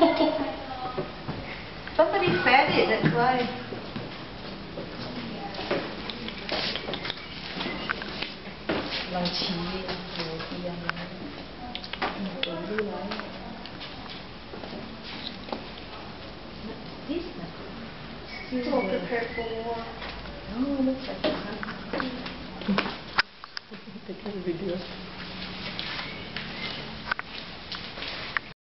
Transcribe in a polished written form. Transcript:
Somebody said it, that's why. Lòng trí của tiền tưởng đi nói this People prepare for war. no, looks like the video.